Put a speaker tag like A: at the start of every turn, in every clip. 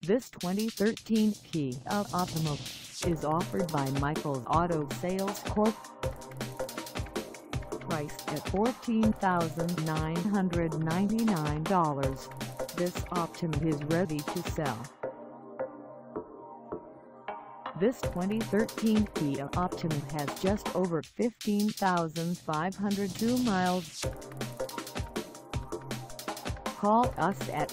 A: This 2013 Kia Optima is offered by Michael's Auto Sales Corp. Priced at $14,999, this Optima is ready to sell. This 2013 Kia Optima has just over 15,502 miles. Call us at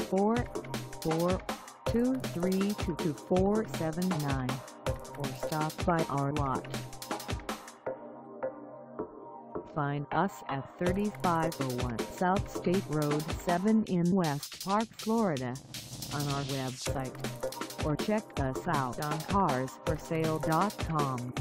A: 844-232-2479 or stop by our lot. Find us at 3501 South State Road 7 in West Park, Florida, on our website, or check us out on carsforsale.com.